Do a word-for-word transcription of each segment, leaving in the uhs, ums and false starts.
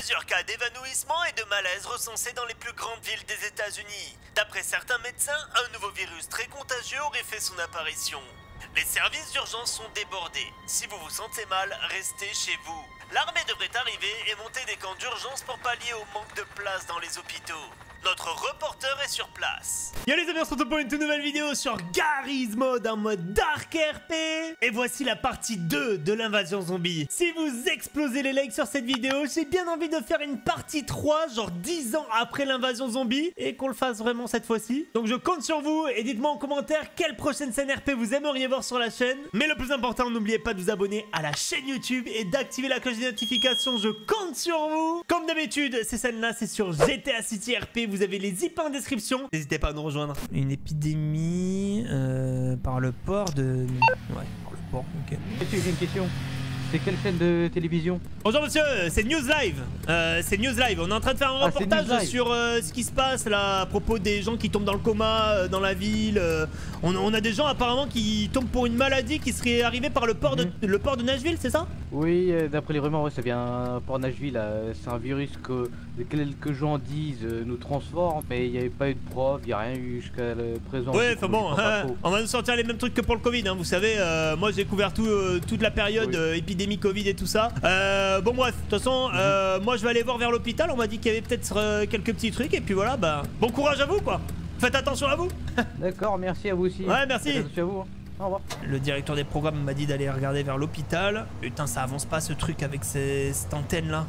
plusieurs cas d'évanouissement et de malaise recensés dans les plus grandes villes des États-Unis. D'après certains médecins, un nouveau virus très contagieux aurait fait son apparition. Les services d'urgence sont débordés. Si vous vous sentez mal, restez chez vous. L'armée devrait arriver et monter des camps d'urgence pour pallier au manque de place dans les hôpitaux. Notre reporter est sur place. Yo les amis, on se retrouve pour une toute nouvelle vidéo sur Garry's Mod en mode Dark R P. Et voici la partie deux de l'invasion zombie. Si vous explosez les likes sur cette vidéo, j'ai bien envie de faire une partie trois, genre dix ans après l'invasion zombie, et qu'on le fasse vraiment cette fois-ci. Donc je compte sur vous et dites-moi en commentaire quelle prochaine scène R P vous aimeriez voir sur la chaîne. Mais le plus important, n'oubliez pas de vous abonner à la chaîne YouTube et d'activer la cloche des notifications, je compte sur vous. Comme d'habitude, ces scènes-là, c'est sur G T A City R P. Vous avez les zips en description. N'hésitez pas à nous rejoindre. Une épidémie euh, par le port de... Ouais, par le port, ok. Monsieur, j'ai une question. C'est quelle chaîne de télévision? Bonjour monsieur, c'est News Live. Euh, c'est News Live. On est en train de faire un ah, reportage sur euh, ce qui se passe là à propos des gens qui tombent dans le coma euh, dans la ville. Euh, on, on a des gens apparemment qui tombent pour une maladie qui serait arrivée par le port de, mm-hmm. le port de Nashville, c'est ça? Oui, euh, d'après les rumeurs, ouais, ça vient port Nashville. Euh, c'est un virus que quelques gens disent euh, nous transforme, mais il n'y avait pas eu de preuve, il n'y a rien eu jusqu'à le présent. Ouais, enfin bon, hein, on va nous sortir les mêmes trucs que pour le Covid, hein, vous savez. Euh, moi j'ai couvert tout, euh, toute la période oui. euh, épidémie Covid et tout ça. Euh, bon bref, de toute façon, euh, moi je vais aller voir vers l'hôpital. On m'a dit qu'il y avait peut-être euh, quelques petits trucs et puis voilà, bah bon courage à vous quoi. Faites attention à vous. D'accord, merci à vous aussi. Ouais, merci. Faites attention à vous. Hein. Au revoir. Le directeur des programmes m'a dit d'aller regarder vers l'hôpital. Putain, ça avance pas ce truc avec ces, cette antenne là.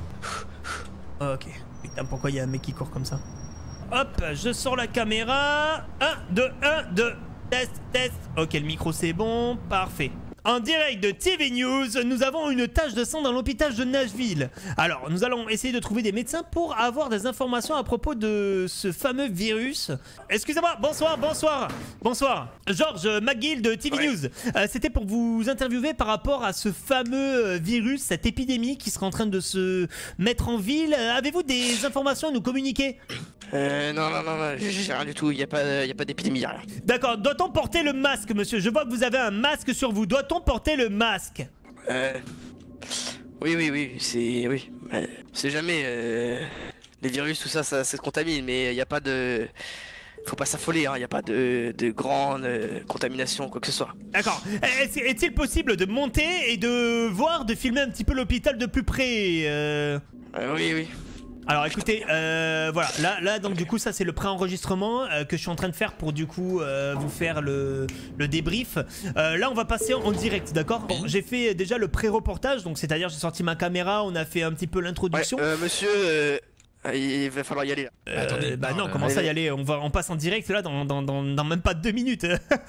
Ok. Putain, pourquoi il y a un mec qui court comme ça? Hop, je sors la caméra. un, deux, un, deux. Test, test. Ok, le micro c'est bon. Parfait. En direct de T V News, nous avons une tache de sang dans l'hôpital de Nashville. Alors, nous allons essayer de trouver des médecins pour avoir des informations à propos de ce fameux virus. Excusez-moi, bonsoir, bonsoir, bonsoir. George McGill de T V ouais. News. Euh, C'était pour vous interviewer par rapport à ce fameux virus, cette épidémie qui serait en train de se mettre en ville. Avez-vous des informations à nous communiquer? Euh, non, non, non, non j'ai rien du tout, il n'y a pas, y a pas d'épidémie, rien. D'accord, doit-on porter le masque, monsieur? Je vois que vous avez un masque sur vous, doit-on porter le masque? Euh... Oui, oui, oui, c'est... Oui, c'est jamais... Euh... Les virus, tout ça, ça, ça se contamine, mais il n'y a pas de... Faut pas s'affoler, il hein, n'y a pas de, de grande euh, contamination, quoi que ce soit. D'accord. Est-il possible de monter et de voir, de filmer un petit peu l'hôpital de plus près euh... Euh, Oui, oui. Alors écoutez, euh, voilà, là, là donc du coup ça c'est le pré-enregistrement euh, que je suis en train de faire pour du coup euh, vous faire le, le débrief. Euh, là on va passer en, en direct, d'accord? Bon, j'ai fait déjà le pré-reportage, donc c'est-à-dire j'ai sorti ma caméra, on a fait un petit peu l'introduction. Ouais, euh, monsieur, euh, il va falloir y aller là. Euh, Attendez, bah non, non comment ça y aller? On va, on passe en direct là dans, dans, dans, dans même pas deux minutes.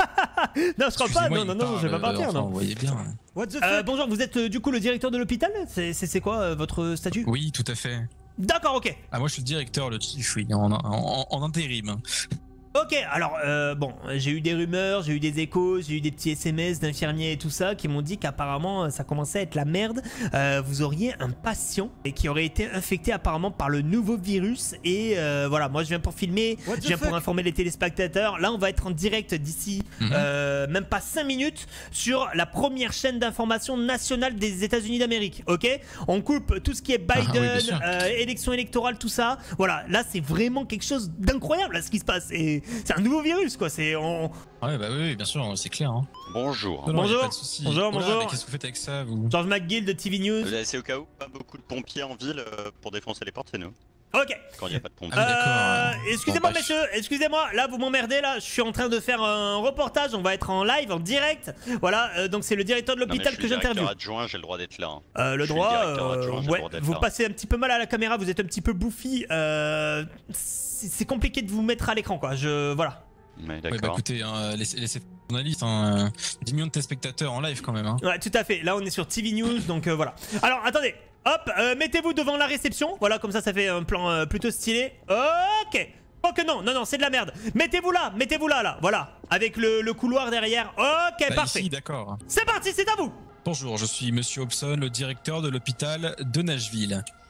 Non, je crois pas, non, non, non, je vais pas partir, non. Vous voyez bien. What the fuck? Euh, bonjour, vous êtes euh, du coup le directeur de l'hôpital? C'est quoi euh, votre statut? Oui, tout à fait. D'accord, ok. Ah, moi je suis le directeur, le chief, oui, en, en, en intérim. Ok, alors euh, bon, j'ai eu des rumeurs, j'ai eu des échos, j'ai eu des petits S M S d'infirmiers et tout ça qui m'ont dit qu'apparemment ça commençait à être la merde. Euh, vous auriez un patient et qui aurait été infecté apparemment par le nouveau virus et euh, voilà, moi je viens pour filmer, je viens pour informer les téléspectateurs. Là on va être en direct d'ici mm-hmm. euh, même pas cinq minutes sur la première chaîne d'information nationale des États-Unis d'Amérique. Ok, on coupe tout ce qui est Biden, ah, oui, euh, élection électorale, tout ça. Voilà, là c'est vraiment quelque chose d'incroyable là ce qui se passe. Et c'est un nouveau virus quoi, c'est... On... Ouais bah oui, bien sûr, c'est clair hein. Bonjour. Non, non, bonjour. pas de soucis. Bonjour, voilà, bonjour. Qu'est-ce que vous faites avec ça vous? George McGill de T V News. C'est au cas où, pas beaucoup de pompiers en ville euh, pour défoncer les portes, c'est nous. Ok. Quand il n'y a pas de pompiers. Ah, euh, excusez-moi bon, messieurs, excusez-moi, là vous m'emmerdez là, je suis en train de faire un reportage, on va être en live, en direct. Voilà, euh, donc c'est le directeur de l'hôpital que j'interviewe. Je suis directeur adjoint, j'ai le droit d'être là. Hein. Euh, le je droit, euh, adjoint, ouais, le droit vous là. passez un petit peu mal à la caméra, vous êtes un petit peu bouffi. Euh, c'est compliqué de vous mettre à l'écran quoi, je... Voilà. Ouais, ouais, bah écoutez, hein, laissez, laissez journalistes, hein, dix millions de téléspectateurs en live quand même. Hein. Ouais, tout à fait. Là, on est sur T V News, donc euh, voilà. Alors, attendez. Hop, euh, mettez-vous devant la réception. Voilà, comme ça, ça fait un plan euh, plutôt stylé. Ok. Oh que non, non, non, c'est de la merde. Mettez-vous là, mettez-vous là, là. Voilà. Avec le, le couloir derrière. Ok, bah, parfait. Ici, d'accord. C'est parti, c'est à vous. Bonjour, je suis Monsieur Hobson, le directeur de l'hôpital de Nashville.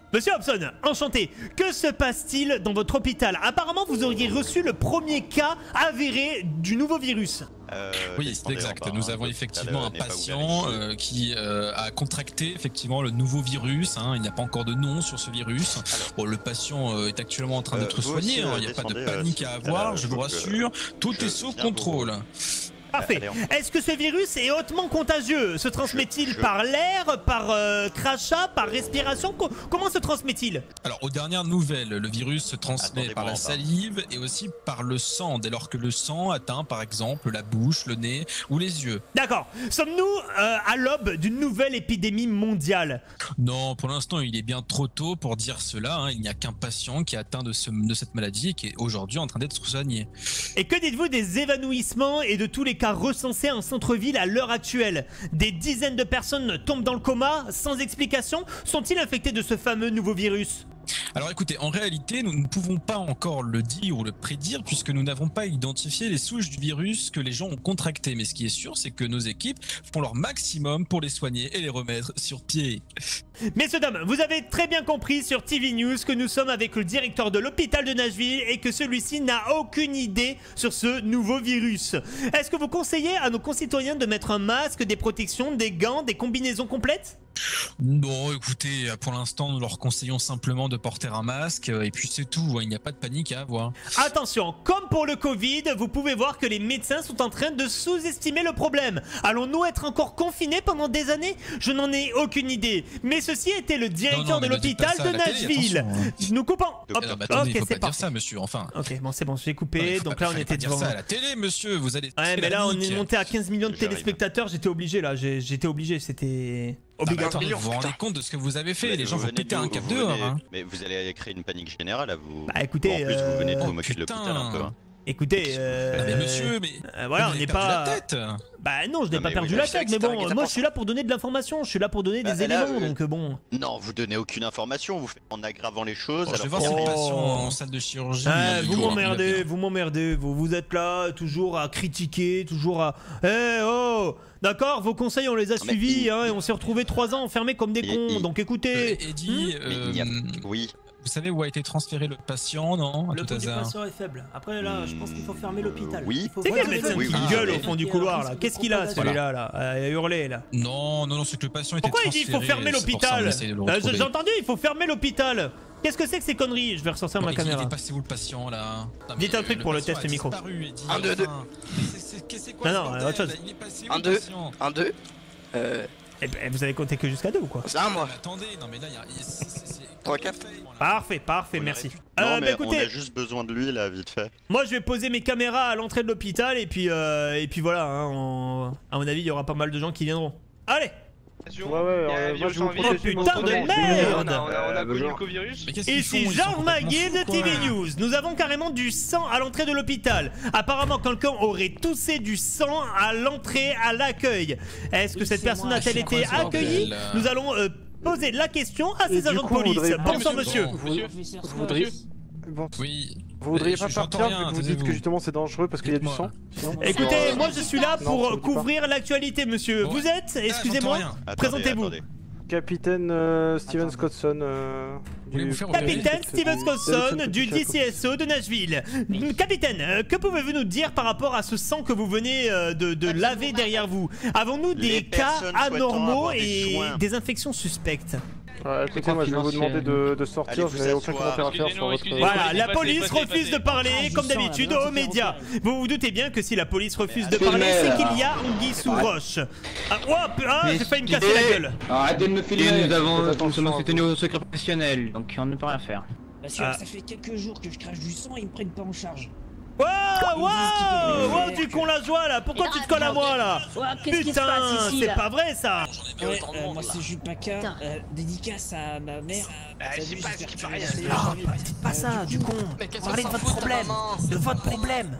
Monsieur Hobson, enchanté. Que se passe-t-il dans votre hôpital? Apparemment, vous auriez reçu le premier cas avéré du nouveau virus. Euh, Oui, c'est exact. Nous avons effectivement un patient euh, qui euh, a contracté effectivement le nouveau virus. Hein. Il n'y a pas encore de nom sur ce virus. Bon, le patient euh, est actuellement en train Euh, d'être vous soigné. aussi, hein. euh, Il n'y a pas de descendez, panique euh, à à avoir, la- je vous donc, rassure. Tout je est sous viens vous- contrôle. Parfait. Allez, Est-ce que ce virus est hautement contagieux? Se transmet-il Je- je- par l'air, par euh, crachat, par respiration? Co- Comment se transmet-il? Alors, aux dernières nouvelles, le virus se transmet Attendez-moi par la en bas. salive et aussi par le sang, dès lors que le sang atteint par exemple la bouche, le nez ou les yeux. D'accord. Sommes-nous euh, à l'aube d'une nouvelle épidémie mondiale? Non, pour l'instant, il est bien trop tôt pour dire cela. Hein. Il n'y a qu'un patient qui est atteint de, ce- de cette maladie et qui est aujourd'hui en train d'être soigné. Et que dites-vous des évanouissements et de tous les cas recensés en centre-ville à l'heure actuelle? Des dizaines de personnes tombent dans le coma sans explication. Sont-ils infectés de ce fameux nouveau virus? Alors écoutez, en réalité, nous ne pouvons pas encore le dire ou le prédire puisque nous n'avons pas identifié les souches du virus que les gens ont contracté. Mais ce qui est sûr, c'est que nos équipes font leur maximum pour les soigner et les remettre sur pied. Messieurs, dames, vous avez très bien compris sur T V News que nous sommes avec le directeur de l'hôpital de Nashville et que celui-ci n'a aucune idée sur ce nouveau virus. Est-ce que vous conseillez à nos concitoyens de mettre un masque, des protections, des gants, des combinaisons complètes? Non, écoutez, pour l'instant, nous leur conseillons simplement de porter un masque et puis c'est tout. Il n'y a pas de panique à avoir. Attention, comme pour le Covid, vous pouvez voir que les médecins sont en train de sous-estimer le problème. Allons-nous être encore confinés pendant des années? Je n'en ai aucune idée. Mais ceci était le directeur Non, non, de mais ne dites l'hôpital pas ça de à la télé, Nashville. attention, hein. Nous coupons. Euh, Hop, Euh, bah, attendez, ok, il faut c'est pas dire parti. ça, monsieur. Enfin. Ok, bon, c'est bon, j'ai Non, coupé. il faut Donc pas- là, on fallait était pas dire devant. ça à la télé, monsieur. Vous allez. Ouais, mais là, on est monté à quinze millions de J'arrive. téléspectateurs. J'étais obligé, là. J'ai- J'étais obligé. C'était Ah bah, obligatoire. attendez, vous vous rendez compte de ce que vous avez fait? Mais Les gens vous vont venez péter de- un vous câble venez- dehors. Hein. Mais vous allez créer une panique générale à vous. Bah, écoutez, En plus, vous venez de euh, vous moquer de putain. l'hôpital un peu. hein. Écoutez, euh, Ah, mais monsieur, mais. euh, voilà, vous on avez n'est perdu pas. la tête. Bah non, je n'ai Non, pas mais perdu oui, la je sais tête, que mais c'est un bon, guet-apens. moi je suis là pour donner de l'information, je suis là pour donner Bah, des là, éléments, euh, donc euh, bon. Non, vous donnez aucune information, vous faites en aggravant les choses. Bon, je vais alors voir si que- le Oh. patient en salle de chirurgie. Ah, il vous va- il va m'emmerdez, bien. vous m'emmerdez, vous, vous êtes là toujours à critiquer, toujours à... Eh oh, d'accord, vos conseils on les a Mais suivis, il- hein, et on s'est retrouvés trois ans enfermés comme des Il- cons, il- donc Euh, écoutez... Eddie, Mais il y a- euh, Oui. vous savez où a été transféré le patient, non? À Le tout taux du hasard. patient est faible. Après là, je pense qu'il faut fermer l'hôpital. Oui. Il faut C'est vraiment quel médecin fermer qui oui, l'hôpital. gueule oui. au fond du Il y a un couloir risque là? de Qu'est-ce qu'il a propagation. celui-là là, à hurler là? Non, non, non, c'est que le patient était Pourquoi il dit transféré. il faut fermer c'est pour ça, on l'hôpital? essaye de le Euh, retrouver. J'ai entendu, il faut fermer l'hôpital. Qu'est-ce que c'est que ces conneries? Je vais ressortir Non, ma mais il- caméra. Il est passé où le patient là? Non, Dites mais un truc pour le patient test a micro. disparu, Eddie, Un, deux, deux. enfin. Mais c'est- c'est- qu'est-ce que c'est quoi Non, ce non, bordel, autre chose. là? Il est passé où Un, le deux. patient? Un, deux. Euh. Eh ben, vous avez compté que jusqu'à deux ou quoi? C'est un, Non, moi. mais attendez, non mais là il y a. il- c'est- c'est- c'est- Trois, quatre. Parfait, parfait, On merci. aurait pu- Euh, Non, bah, mais on écoutez, a juste besoin de lui là, vite fait. moi je vais poser mes caméras à l'entrée de l'hôpital et puis euh, et puis voilà, hein, on- à mon avis il y aura pas mal de gens qui viendront. Allez. Ouais, ouais, euh, moi je vous Oh protège putain de mon- merde. On a, on a, on a Euh, connu genre. le covirus. Mais qu'est-ce qu'ils font? Ici Ils sont Jean complètement Magui de fous, T quoi. V News. Nous avons carrément du sang à l'entrée de l'hôpital. Apparemment quelqu'un aurait toussé du sang à l'entrée à l'accueil. Est-ce que Oui, cette c'est personne moi. a-t-elle C'est quoi été ce bordel, accueillie? là Nous allons euh, poser la question à Et ces du agents de coup, vous police. voudriez- Bonsoir Ah, monsieur. monsieur. Monsieur, Professeur vous voudriez- Smith. Bon, Oui. vous voudriez Je- pas j'entends partir rien, vu que vous dites taisez-vous. que justement c'est dangereux parce qu'il y a du Dites-moi. sang sinon- Écoutez, Non, moi je suis là non, pour ça vous dit pas. couvrir l'actualité monsieur. Bon, Vous êtes, excusez-moi, j'entends rien. Attendez, présentez-vous. attendez. Capitaine euh, Steven Attends. Scottson euh, Voulez-vous faire opérer Capitaine du- Steven du- Scottson du- du D C S O de Nashville. Capitaine, euh, que pouvez-vous nous dire par rapport à ce sang que vous venez euh, de, de laver derrière vous? Avons-nous des Les cas personnes souhaitant anormaux avoir des et soins. des infections suspectes? Ouais, écoutez, moi je vais vous demander de, de sortir, Allez je vous n'ai aucun asseoir. commentaire à faire sur Excusez-nous, votre... excusez-nous. Voilà, la Passez, police passez, refuse passez. de parler Ah, comme je sens, d'habitude là, aux maintenant, médias. c'est fait Vous vous doutez bien que si la police refuse de Filmez, parler, c'est là. qu'il y a anguille sous roche. Ah, oh, ah, j'ai failli me casser la gueule. Arrêtez de me filmer, nous avons Faites nous sommes attention à tenus au secret professionnel, donc on ne peut rien faire. Monsieur, Ah. ça fait quelques jours que je crache du sang et ils me prennent pas en charge. Wow, Ils disent qu'ils wow, peuvent wow, rien tu faire. con la joie là. Pourquoi tu te colles à moi là? Ouais, qu'est-ce qui se passe Putain, ici c'est là pas vrai ça. Ouais, euh, moi c'est Jules Paca, euh, dédicace à ma mère. je sais Salut, pas ce j'espère qui que tu paraît, vas c'est bien. Ah, bah, dites pas ça, du con. Parlez de votre problème. De votre problème.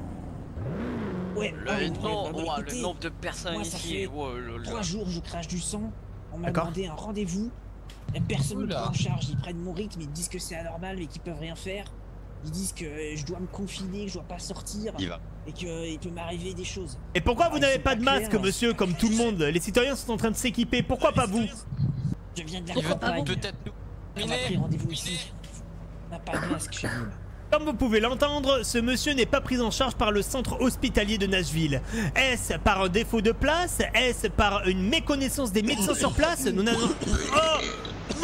Ouais, Le, ouais, nom- bah, bah, ouah, le écoutez, nombre de personnes moi, ça ici. fait oh là là. trois jours je crache du sang. On m'a D'accord. demandé un rendez-vous. Et personne ne me Oula. prend en charge. Ils prennent mon rythme, ils disent que c'est anormal mais qu'ils peuvent rien faire. Ils disent que euh, je dois me confiner, que je dois pas sortir Il va. et qu'il peut m'arriver des choses. Et pourquoi Ah, vous ils n'avez sont pas pas de masque, clairs, monsieur, c'est comme tout le monde? Les citoyens sont en train de s'équiper. Pourquoi pas vous? Je viens de la Il veut campagne. peut-être nous On a pris rendez-vous ici. On n'a pas de masque chez nous. Comme vous pouvez l'entendre, ce monsieur n'est pas pris en charge par le centre hospitalier de Nashville. Est-ce par un défaut de place? Est-ce par une méconnaissance des médecins sur place? Nous n'avons... Oh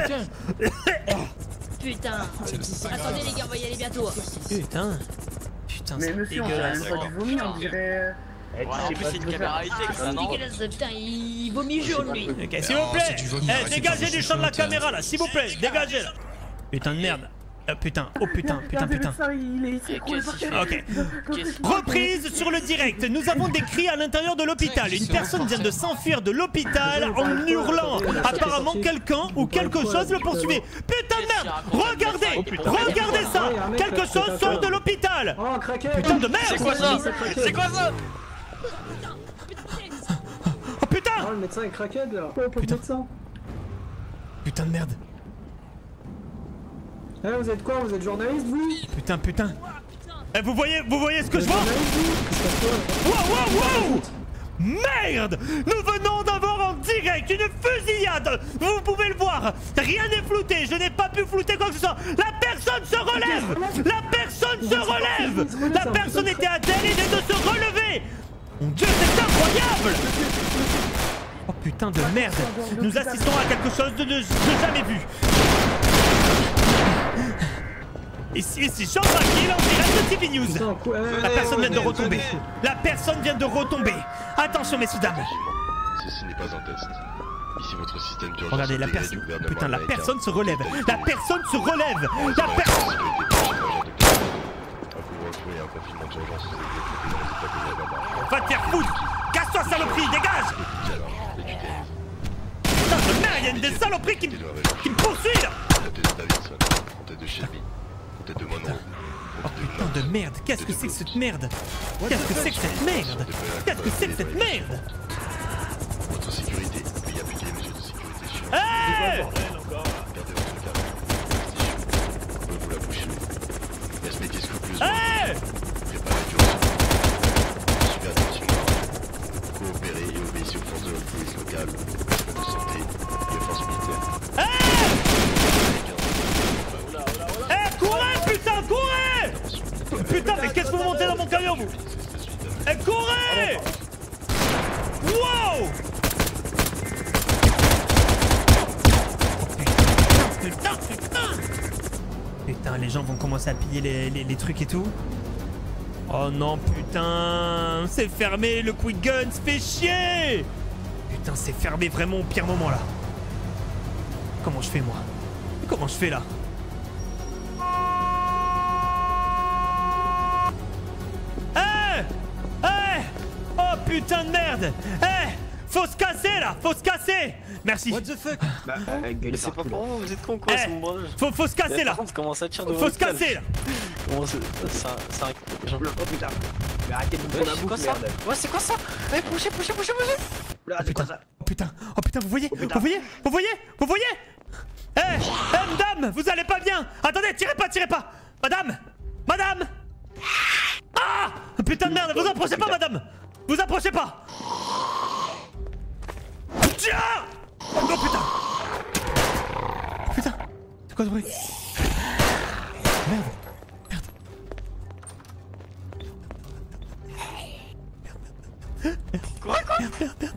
Putain. Attendez les gars, on va y aller bientôt. Putain. Putain, mais c'est monsieur, dégueulasse. on dirait pas du vomi, on dirait... Ouais, en plus c'est une caméra high-tech ça, non? Putain, il vomit jaune lui. Ok, s'il vous plaît, eh, dégagez du champ de la caméra là, s'il vous plaît, dégagez là. Putain de merde. Oh putain, oh putain, putain, putain. Ok. Reprise sur le direct. Nous avons des cris à l'intérieur de l'hôpital. Une personne vient de s'enfuir de l'hôpital en hurlant. Apparemment quelqu'un ou quelque chose le poursuivait. Putain de merde. Regardez, regardez ça. Quelque chose sort de l'hôpital. Putain de merde. C'est quoi ça? C'est quoi ça? Oh putain. Oh le médecin est craquette là. Putain. Putain de merde. Eh, vous êtes quoi? Vous êtes journaliste, vous? Putain, putain. Eh, vous voyez, vous voyez ce que je vois? Wow, wow, wow! Merde! Nous venons d'avoir en direct une fusillade! Vous pouvez le voir! Rien n'est flouté! Je n'ai pas pu flouter quoi que ce soit! La personne se relève! La personne se relève! La personne était à terre et vient de se relever! Mon Dieu, c'est incroyable! Oh putain de merde! Nous assistons à quelque chose de, de, de jamais vu! Ici, ici, Jean Tranquille en direct de T V News. La personne vient de retomber. La personne vient de retomber. Attention, messieurs, dames. Ceci n'est pas un test. Ici, votre système d'urgence. Regardez, la personne. Putain, la personne se relève. La personne se relève. La personne. Va te faire foutre. Casse-toi, saloperie, dégage. Putain de merde, il y a une des saloperies qui, qui me poursuit là. Oh putain de merde, qu'est-ce que c'est que cette merde? Qu'est-ce que c'est que cette merde? Qu'est-ce que c'est que cette merde? Votre sécurité, veuillez appliquer les mesures de sécurité sur... Hey! Gardez votre carré. Ouvrez-vous la bouche. Respectez scrupuleusement. Hey! Préparez l'urgence. Suivez attentivement. Coopérez et obéissez aux forces de la police locale, de santé et aux forces militaires. Hey! Eh, courez, putain, courez! Putain, mais qu'est-ce que vous montez dans mon camion, vous? Eh, courez! Wow! Putain, putain! Putain, les gens vont commencer à piller les, les, les trucs et tout. Oh non, putain! C'est fermé, le quick gun se fait chier! Putain, c'est fermé vraiment au pire moment, là. Comment je fais, moi? Comment je fais, là? Putain de merde! Eh! Faut se casser là! Faut se casser! Merci! What the fuck? Bah, euh, mais c'est pas pour vous, vous êtes con quoi, eh, c'est mon bras. Faut, faut se casser là! Comment ça tire de Faut se casser là! Comment c'est. C'est un. C'est un. Oh putain! Mais arrêtez de me prendre la boucle, merde! Ouais, c'est quoi ça? Eh, poussez, poussez, poussez, poussez! Oh putain! Oh putain! Oh putain, vous voyez? Vous voyez? Vous voyez? Vous voyez? Eh! Eh, madame! Vous allez pas bien! Attendez, tirez pas, tirez pas! Madame! Madame! Ah! Putain de merde! Vous approchez pas, madame! Vous approchez pas! Tiens! Oh putain! Putain! C'est quoi ce bruit? Merde! Merde! Quoi, quoi? Merde, merde, merde!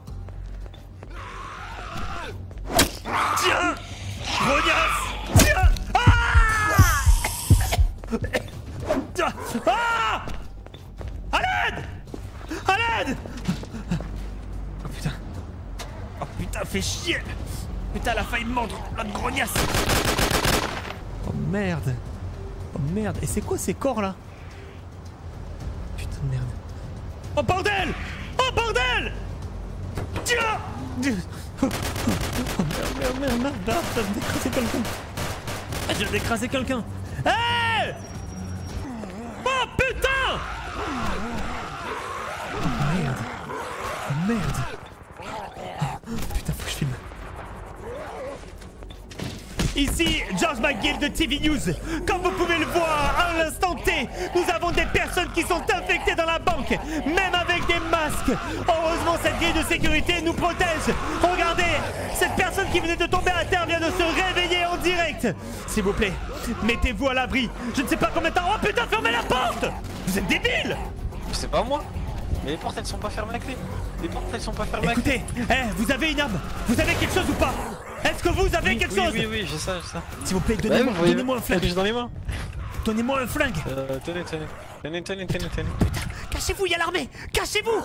Tiens! Rognasse! Tiens! Ah! Tiens! Ah! À l'aide! À l'aide! Oh putain. Oh putain, fais chier! Putain, elle a failli me mordre, la grognasse! Oh merde! Oh merde! Et c'est quoi ces corps là? Putain de merde! Oh bordel! Oh bordel! Tiens! Oh merde, merde, merde, merde! Là, ça a décrasé quelqu'un! J'ai décrasé quelqu'un! Hey! Oh putain! Merde! Oh merde! Putain, faut que je filme! Ici, George McGill de T V News. Comme vous pouvez le voir, à l'instant T, nous avons des personnes qui sont infectées dans la banque, même avec des masques. Heureusement, cette grille de sécurité nous protège. Regardez, cette personne qui venait de tomber à terre vient de se réveiller en direct. S'il vous plaît, mettez-vous à l'abri. Je ne sais pas combien de temps... Oh putain, fermez la porte! Vous êtes débiles! C'est pas moi. Mais les portes, elles sont pas fermées à clé. Les portes, elles sont pas fermées à Écoutez, clé. eh, vous avez une arme? Vous avez quelque chose ou pas? Est-ce que vous avez oui, quelque oui, chose? Oui, oui, j'ai ça, j'ai ça. S'il vous plaît, donnez-moi bah, donnez un flingue. J'ai dans les mains. Donnez-moi un flingue. Euh, tenez, tenez. Tenez, tenez, tenez, tenez. Putain, cachez-vous, il y a l'armée. Cachez-vous.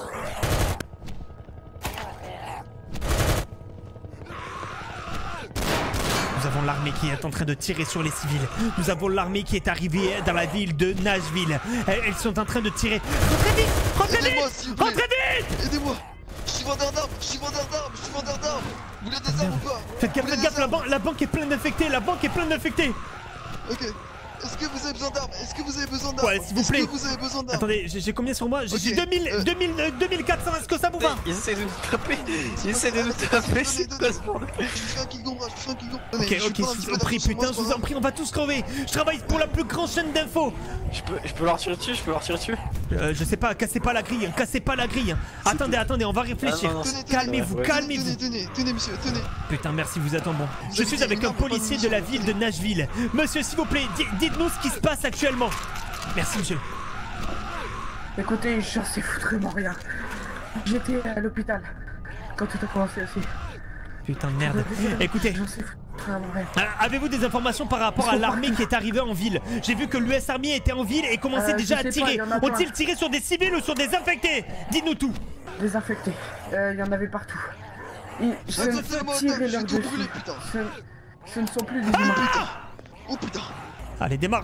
Nous avons l'armée qui est en train de tirer sur les civils. Nous avons l'armée qui est arrivée dans la ville de Nashville. Elles, elles sont en train de tirer. Rentrez vite. Rentrez vite. Rentrez vite. Aidez-moi. Je suis vendeur d'armes, je suis vendeur d'armes, je suis vendeur d'armes. Vous voulez des armes ou pas? Faites gaffe, faites gaffe, la, ban la banque est pleine d'infectés, la banque est pleine d'infectés. Ok. Est-ce que vous avez besoin d'armes? Est-ce que vous avez besoin d'armes? Ouais, s'il vous plaît. Est-ce que vous avez besoin d'armes? Attendez, j'ai combien sur moi? J'ai okay. deux mille, euh... deux mille, deux mille quatre cents, est-ce que ça vous va? Ils essaient de nous taper. Ils essaient de nous taper, c'est quoi ce bordel? Je fais un kill gombrage, je fais un kill gombrage. Ok, ok, je vous en prie, putain, je vous en prie, on va tous crever. Je travaille pour la plus grande chaîne d'infos. Je peux, je peux leur tirer dessus, je peux leur tirer dessus. Euh, je sais pas, cassez pas la grille, hein, cassez pas la grille. Hein. Attendez, attendez, on va réfléchir. Ah, calmez-vous, ouais. calmez-vous. Tenez, tenez, tenez, monsieur, tenez. Putain, merci, vous êtes en bon. Je suis avec un policier de la ville de Nashville. Monsieur, s'il vous plaît, dites-nous ce qui se passe actuellement. Merci, monsieur. Écoutez, j'en sais foutrement rien. J'étais à l'hôpital quand tout a commencé aussi. Putain de merde. Écoutez, euh, avez-vous des informations par rapport à l'armée qui est arrivée en ville? J'ai vu que l'U S Army était en ville et commençait euh, déjà à tirer. Ont-ils tiré sur des civils ou sur des infectés? Dites-nous tout. Des infectés. Il euh, y en avait partout. Ils se tirent leur dessus. Ce, ce ne sont plus des humains. Oh putain. Allez, démarre.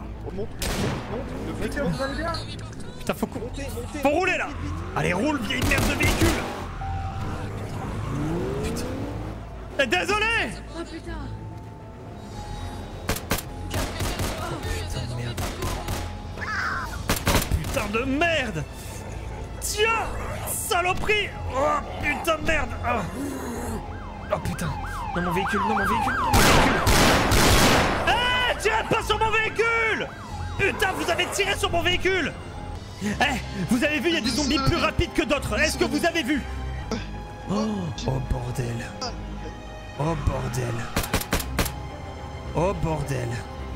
Putain, faut, faut rouler là. Allez, roule, vieille merde de véhicule. Putain. Désolé. Oh putain. Putain de merde. Tiens, saloperie. Oh putain de merde. Oh, oh putain. Non, mon véhicule, non, mon véhicule, non, mon véhicule. Eh, tirez pas sur mon véhicule. Putain, vous avez tiré sur mon véhicule. Eh, vous avez vu, il y a des zombies plus rapides que d'autres. Est-ce que vous avez vu? Oh, oh bordel. Oh bordel. Oh bordel.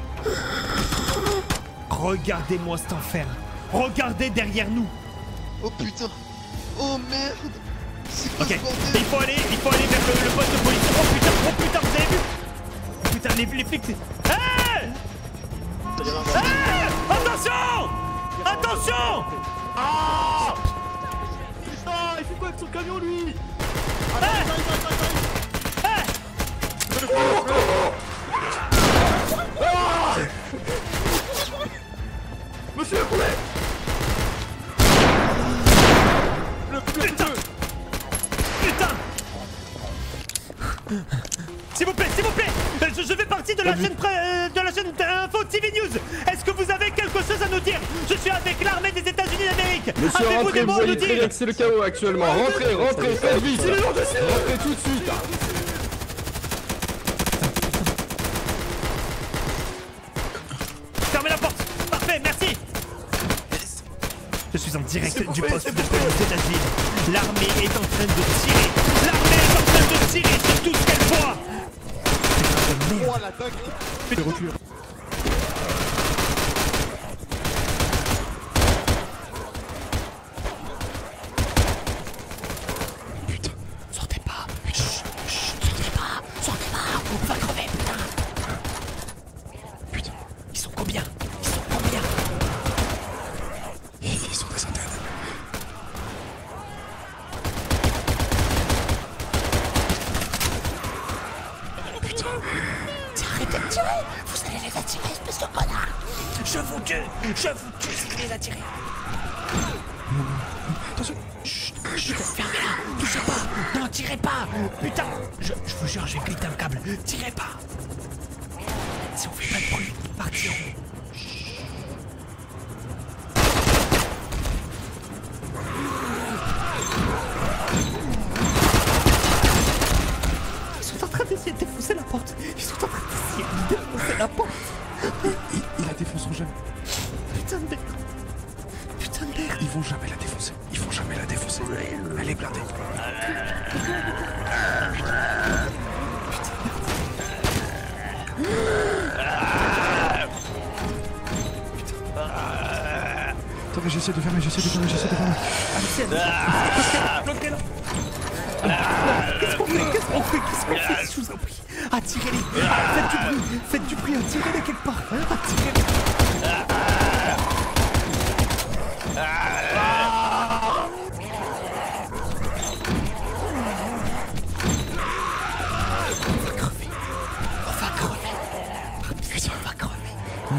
Regardez-moi cet enfer. Regardez derrière nous. Oh putain. Oh merde. Ok, il faut aller, il faut aller vers le, le poste de police. Oh putain, oh putain, vous avez vu? Oh putain, les, les flics, c'est... Hey! Hey! Attention! Attention! Ah! Putain, il fait quoi avec son camion, lui? Hey! Hey! Ah! Monsieur le poulet! Putain! Putain! S'il vous plaît, s'il vous plaît! Je, je fais partie de la chaîne euh, de la chaîne Info T V News! Est-ce que vous avez quelque chose à nous dire? Je suis avec l'armée des États-Unis d'Amérique! Monsieur, Avez-vous rentrez, des mots vous à nous voyez très dire? bien que c'est le chaos actuellement. Rentrez, rentrez, faites vite! Rentrez tout de suite! Fermez la porte! Parfait, merci! Je suis en direct du poste de police de Nashville. L'armée est en train de tirer. L'armée est en train de tirer sur tout ce qu'elle voit. Oh l'attaque. Putain, recule. Putain, sortez pas. Chut, chut, sortez pas. Sortez pas. On va crever, putain. Putain, ils sont combien? Ils sont combien? Ils sont des centaines. Putain, arrêtez de tirer. Vous allez les attirer, espèce de connard. Je vous tue. Je vous tue si vous les attirez. Attention. Chut, chut, fermez-la. Touchez pas. Non, tirez pas. Putain. Je, je vous jure, je vais péter un câble. Tirez pas. Si on fait pas de bruit, ils partiront. Ils sont en train d'essayer de défoncer la porte. Ils sont en train d'essayer. C'est la porte. Il, il, il la défonceront jamais. Putain de merde. Putain de merde. Ils vont jamais la défoncer. Ils vont jamais la défoncer. Elle est blindée. Attends, mais j'essaie de fermer, j'essaie de fermer, j'essaie de fermer. Bloquez-la. Qu'est-ce qu'on fait? Qu'est-ce qu'on fait? Qu'est-ce qu'on fait? Je vous en prie. Attirez-les. Faites du bruit. Faites du bruit. Attirez-les quelque part. Attirez-les. On va crever. Putain, on va crever.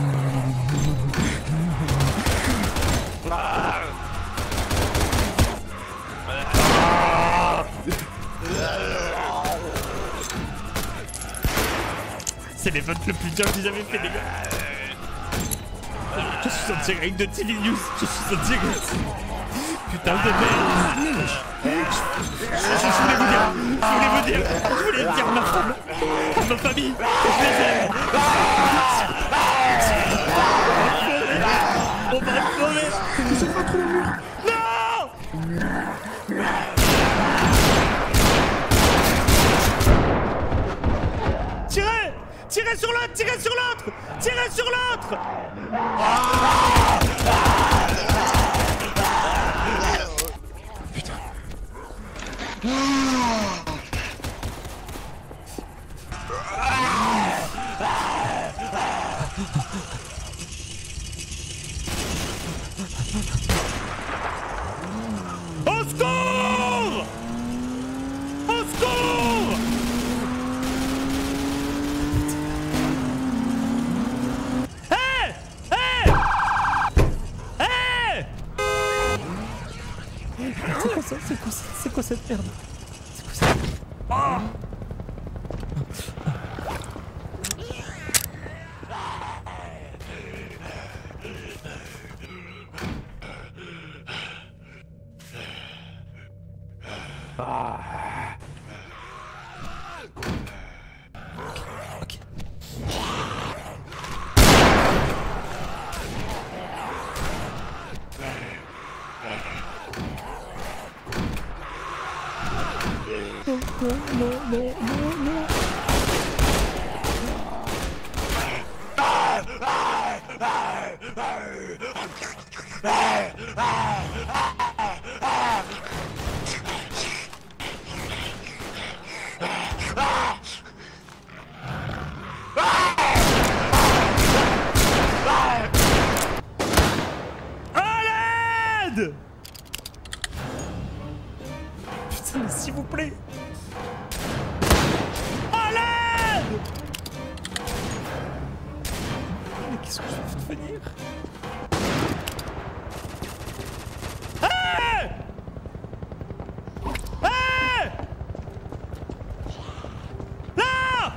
C'est les votes le plus dur que j'ai jamais fait, les gars. Je suis en direct de Tilly News. Je suis en direct. Putain de merde. Je voulais vous dire. Je voulais vous dire. Je voulais dire à ma femme. À ma famille. Je les aime. On va crever. J'ai pas trop le mur. Non. Tirez. Tirez sur l'autre. Tirez sur l'autre. Tirez sur l'autre. Putain. Au secours! Au secours! Hey! Hey! Hey! C'est quoi ça? C'est quoi ça? C'est quoi cette merde? C'est quoi ça? Oh! Ok. Non, non, non, non, non. Putain, mais s'il vous plaît. À l'aide! Mais qu'est-ce que je vais devenir? Hey! Hey! Là!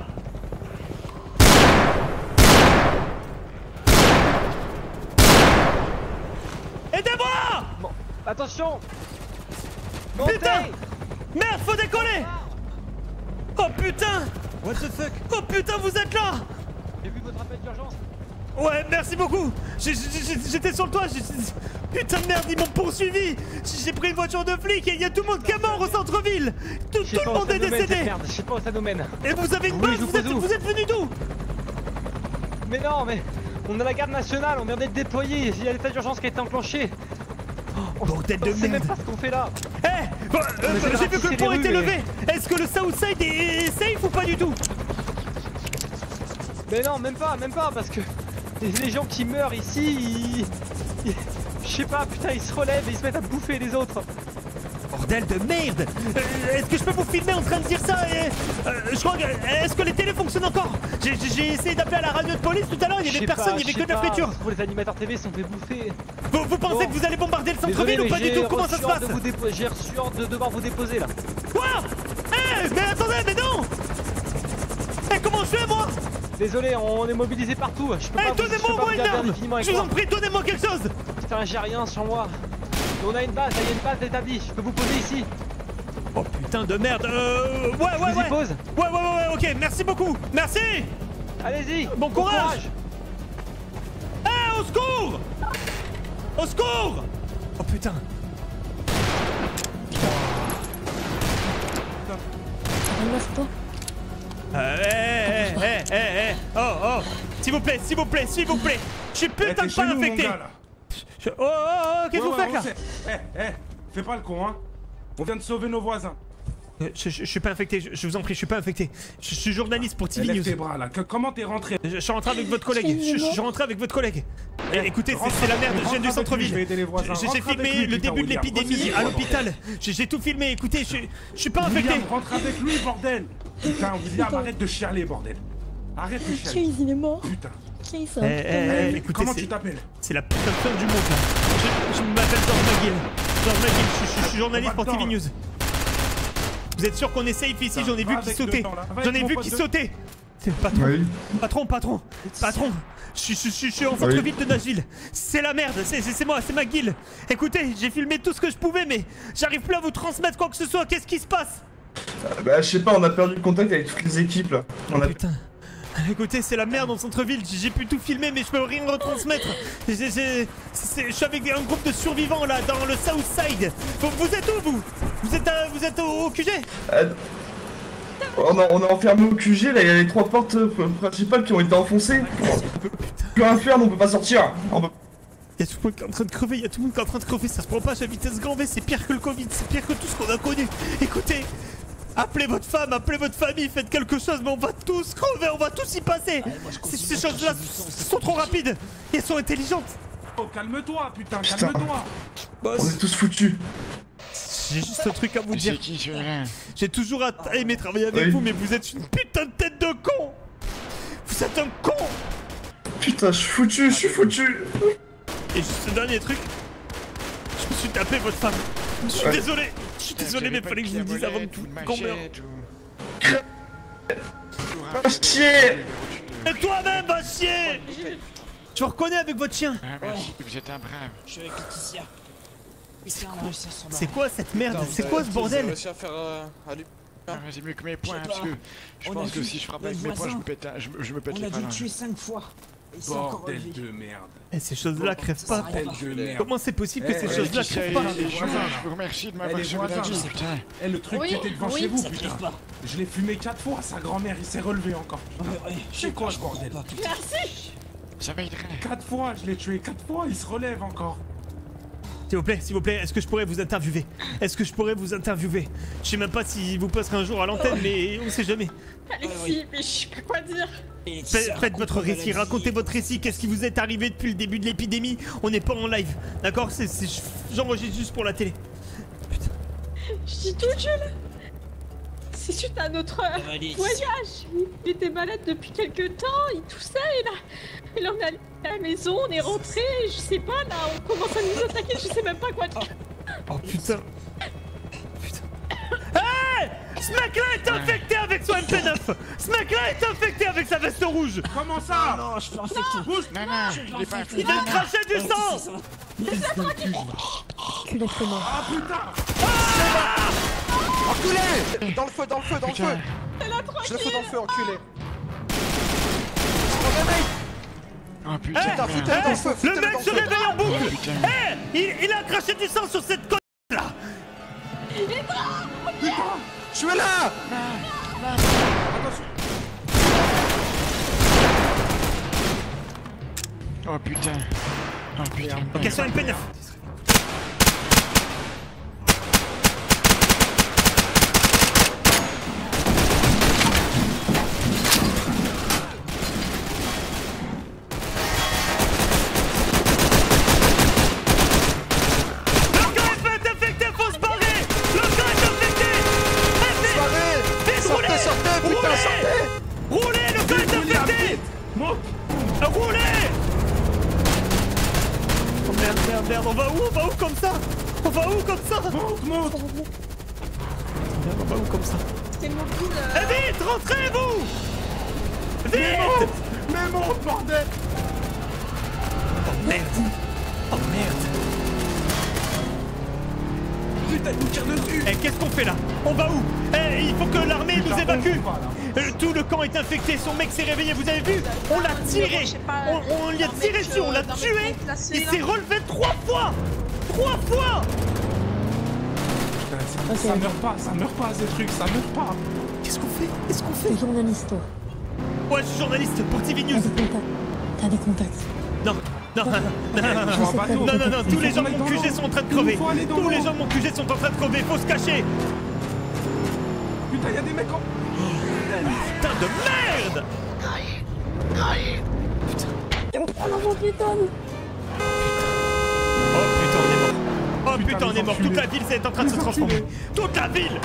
Aidez-moi! Bon, attention! Putain! Merde, faut décoller! Oh putain! What the fuck? Oh putain, vous êtes là! J'ai vu votre appel d'urgence. Ouais, merci beaucoup! J'étais sur le toit, putain de merde, ils m'ont poursuivi! J'ai pris une voiture de flic et il y a tout le monde qui est mort au centre-ville! Tout, tout le monde est décédé! Merde, je sais pas où ça nous mène. Et vous avez une base, vous êtes, vous êtes venu d'où? Mais non, mais on a la garde nationale, on vient d'être déployé, il y a l'état d'urgence qui a été enclenché. Oh, bordel de merde! On sait même pas ce qu'on fait là! Eh hey, euh, euh, j'ai vu que le pont était levé! Est-ce que le Southside est safe ou pas du tout? Mais non, même pas, même pas, parce que les gens qui meurent ici, ils... ils... je sais pas, putain, ils se relèvent et ils se mettent à bouffer les autres. Bordel de merde! euh, Est-ce que je peux vous filmer en train de dire ça et, euh, je crois que... Est-ce que les télés fonctionnent encore? J'ai essayé d'appeler à la radio de police tout à l'heure, il y avait personne, il y avait que de la friture. Pour les animateurs T V sont fait bouffer. Vous, vous pensez bon. que vous allez bombarder le centre-ville ou pas du tout? Comment ça se passe? J'ai reçu ordre de devoir vous déposer là. Quoi? Eh, mais attendez, mais non! Eh, comment je fais moi? Désolé, on est mobilisé partout. Je peux eh, pas donnez-moi au moins une arme! Je vous en prie, donnez-moi quelque chose! Putain, j'ai rien sur moi. On a une base, il y a une base établie. Je peux vous poser ici. Oh putain de merde. Euh. Ouais, ouais, je vous ouais. y pose. Ouais, ouais, ouais, ouais, ok, merci beaucoup. Merci! Allez-y. Bon courage. Eh, au secours! Au secours! Oh putain! Euh, hé, hé, hé, hé, oh, oh! S'il vous plaît, s'il vous plaît, s'il vous plaît! Je suis putain de pas infecté! Je... Oh, oh, oh, qu'est-ce que vous faites là? Eh, eh, fais pas le con, hein! On vient de sauver nos voisins! Je, je, je suis pas infecté, je, je vous en prie, je suis pas infecté. Je, je suis journaliste pour T V News. Lève tes bras là, que, comment t'es rentré? Je, je suis rentré avec votre collègue, je, je suis rentré avec votre collègue. Eh, écoutez, c'est la merde, je viens du centre-ville. J'ai filmé le début de l'épidémie à l'hôpital. J'ai tout filmé, écoutez, je, je suis pas infecté. William, rentre avec lui, bordel! Putain, William, arrête de chialer, bordel! Arrête de chialer! Chase, il est mort. Putain! Chase, eh, eh, eh, écoutez, comment tu t'appelles? C'est la putain de fin du monde là. Je, je m'appelle George McGill. George McGill, je, je, je suis journaliste pour T V News. Vous êtes sûr qu'on est safe ici? J'en ai vu qui sautait. J'en ai vu qui sautait. C'est le patron. Oui. Patron, patron, patron. Je, je, je, je suis en centre-ville de Nashville. C'est la merde, c'est moi, c'est McGill. Écoutez, j'ai filmé tout ce que je pouvais, mais j'arrive plus à vous transmettre quoi que ce soit. Qu'est-ce qui se passe? Bah, je sais pas, on a perdu le contact avec toutes les équipes là. Oh, a... putain. Écoutez, c'est la merde en centre-ville, j'ai pu tout filmer mais je peux rien retransmettre. Je suis avec un groupe de survivants là, dans le Southside. Vous, vous êtes où vous? Vous êtes, à, vous êtes au, au Q G? euh, on, a, on est enfermé au Q G, là il y a les trois portes principales qui ont été enfoncées. Plus rien faire, on peut pas sortir. On peut... Il y a tout le monde qui est en train de crever, il y a tout le monde qui est en train de crever, ça se propage à vitesse grand V, c'est pire que le Covid, c'est pire que tout ce qu'on a connu. Écoutez, appelez votre femme, appelez votre famille, faites quelque chose, mais on va tous crever, on va tous y passer. Ces, ces choses-là sont trop rapides et elles sont intelligentes. Oh, calme-toi, putain, putain. calme-toi. On est tous foutus. J'ai juste un truc à vous dire. J'ai toujours aimé travailler avec oui. vous, mais vous êtes une putain de tête de con. Vous êtes un con. Putain, je suis foutu, je suis foutu. Et juste ce dernier truc, je me suis tapé votre femme. Je suis ouais. désolé, je suis désolé, mais fallait que je vous le dise avant de tout qu'on meurt. Va chier. Et toi-même, va chier. Tu me reconnais avec votre chien. Ah, merci, vous êtes un brave. Je suis avec Laetitia. C'est quoi cette merde? C'est quoi ce bordel? J'ai mieux que mes points, parce que je pense que si je frappe avec mes points, je me pète je me pète les phalanges. On a dû le tuer cinq fois. Bordel de merde. Eh, ces choses-là crèvent pas. Comment c'est possible que ces choses-là crèvent pas? Je vous remercie de m'avoir sauvé la vie, putain. Eh, le truc qui était devant chez vous, putain. Je l'ai fumé quatre fois, sa grand-mère, il s'est relevé encore. C'est quoi ce bordel? Merci. Ça m'aiderait. Quatre fois, je l'ai tué quatre fois, il se relève encore. S'il vous plaît, s'il vous plaît, est-ce que je pourrais vous interviewer? Est-ce que je pourrais vous interviewer? Je sais même pas si vous passerez un jour à l'antenne, mais on sait jamais. Alexis, mais je sais pas quoi dire. Faites votre récit, racontez votre récit, qu'est-ce qui vous est arrivé depuis le début de l'épidémie? On n'est pas en live, d'accord? J'enregistre juste pour la télé. Putain. Je dis tout, Jules. C'est suite à notre voyage. Il était malade depuis quelques temps, il toussait et là, et là on est allé à la maison, on est rentré, je sais pas, là on commence à nous attaquer, je sais même pas quoi dire. Oh putain. Putain. Hey! Ce mec-là est infecté avec son M P neuf. Ce mec-là est infecté avec sa veste rouge. Comment ça? Non, je suis infecté. Bouge. Non, non, il est pas infecté. Il vient de cracher du sang. Laisse-la tranquille. Culé très mort. Ah putain. Ah! Enculé! Dans le feu, dans le feu, dans le feu! Je le fous dans le feu, enculé! Oh putain! Hey, putain, foutez-le dans le feu! Le mec se réveille en boucle! Hé! il, il a craché du sang sur cette conne là! Il est mort! Putain! Je suis là! Oh putain! Oh putain! Ok, sur M P neuf! Merde, on va où? On va où comme ça? On va où comme ça? Monte, monte! Merde, on va où comme ça? C'est mon coup là! Eh vite, rentrez-vous! Vite! Mais monte! Mais monte, bordel! Oh merde! Oh merde! putain, il nous tire dessus. Eh, qu'est-ce qu'on fait là? On va où? Eh, il faut que l'armée nous évacue. Euh, Tout le camp est infecté, son mec s'est réveillé, vous avez vu? On l'a tiré. On, on lui a tiré dessus, on l'a tué. Il s'est relevé trois fois. Trois fois. Putain, ça meurt pas, ça meurt pas ces trucs, ça meurt pas. Qu'est-ce qu'on fait? Qu'est-ce qu'on fait? T'es journaliste, toi. Ouais, je suis journaliste pour T V News. T'as des contacts. Non, non, non, non, non, non, non, tous les gens de mon Q G sont en train de crever. Tous les gens de mon Q G sont en train de crever, faut se cacher. Putain, y'a des mecs en... Putain de merde. Putain. Oh non, putain. Oh putain, on est mort. Oh putain, on est mort. Toute la ville c'est en train de se transformer. Toute la ville.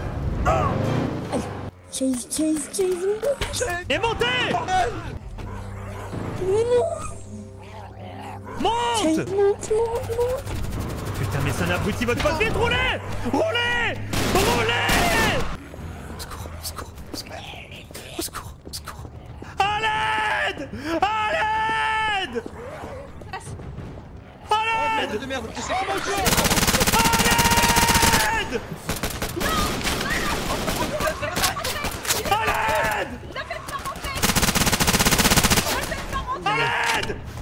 Chase, chase, chase. Et montez. Mais non. Monte. Chase, monte, monte, monte. Putain, mais c'est un abruti, votre pote. Vite, roulez. Roulez. Roulez. Au secours, au secours, au secours. Au secours, au secours. À l'aide. À l'aide. À l'aide. De merde, c'est comment le jouer? À l'aide. À l'aide. À l'aide.